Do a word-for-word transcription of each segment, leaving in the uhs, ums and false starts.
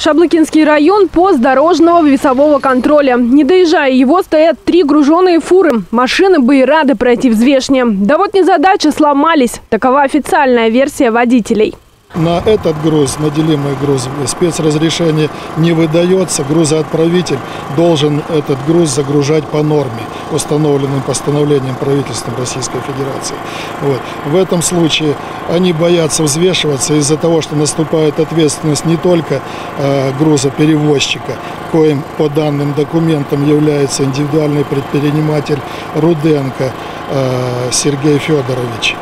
Шаблыкинский район – пост дорожного весового контроля. Не доезжая его, стоят три груженные фуры. Машины бы и рады пройти взвешне. Да вот незадача, сломались. Такова официальная версия водителей. На этот груз, на делимый груз, спецразрешение не выдается. Грузоотправитель должен этот груз загружать по норме, установленным постановлением правительства Российской Федерации. Вот. В этом случае они боятся взвешиваться из-за того, что наступает ответственность не только э, грузоперевозчика, коим по данным документам является индивидуальный предприниматель Руденко э, Сергей Федорович,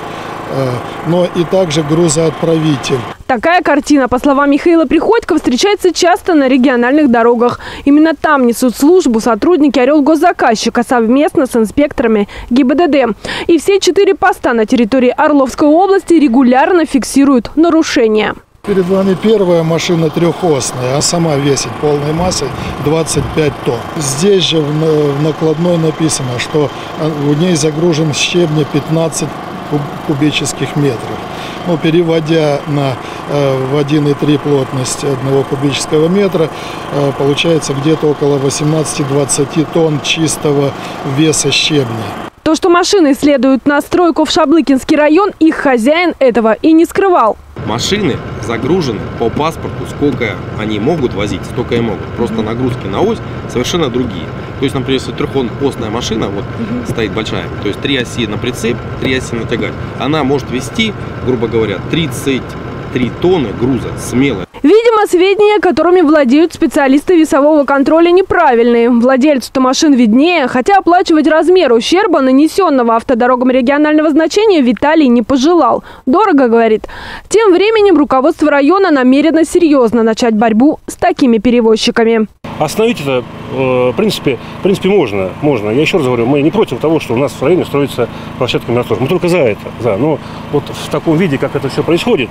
но и также грузоотправитель. Такая картина, по словам Михаила Приходько, встречается часто на региональных дорогах. Именно там несут службу сотрудники Орелгосзаказчика совместно с инспекторами ГИБДД. И все четыре поста на территории Орловской области регулярно фиксируют нарушения. Перед вами первая машина трехосная, а сама весит полной массой двадцать пять тонн. Здесь же в накладной написано, что у ней загружен щебня пятнадцать кубических метров. Ну, переводя на э, в один и три плотность одного кубического метра, э, получается где-то около восемнадцати-двадцати тонн чистого веса щебня. То, что машины следуют на стройку в Шаблыкинский район, их хозяин этого и не скрывал. Машины загружены по паспорту, сколько они могут возить, столько и могут. Просто нагрузки на ось совершенно другие. То есть, например, если трехосная машина, вот uh-huh. стоит большая, то есть три оси на прицеп, три оси на тягач, она может вести, грубо говоря, тридцать три тонны груза смело. Видимо, сведения, которыми владеют специалисты весового контроля, неправильные. Владельцу-то машин виднее, хотя оплачивать размер ущерба, нанесенного автодорогам регионального значения, Виталий не пожелал. Дорого, говорит. Тем временем руководство района намерено серьезно начать борьбу с такими перевозчиками. Остановить это, в принципе, в принципе можно, можно. Я еще раз говорю, мы не против того, что у нас в районе строится площадка Минотор. Мы только за это. За. Но вот в таком виде, как это все происходит,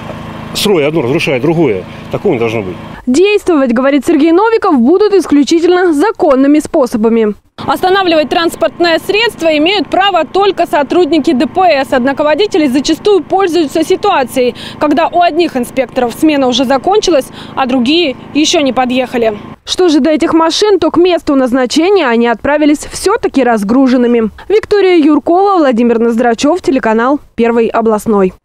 строя одно, разрушая другое, такого не должно быть. Действовать, говорит Сергей Новиков, будут исключительно законными способами. Останавливать транспортное средство имеют право только сотрудники ДПС. Однако водители зачастую пользуются ситуацией, когда у одних инспекторов смена уже закончилась, а другие еще не подъехали. Что же до этих машин, то к месту назначения они отправились все-таки разгруженными. Виктория Юркова, Владимир Ноздрачев, телеканал Первый областной.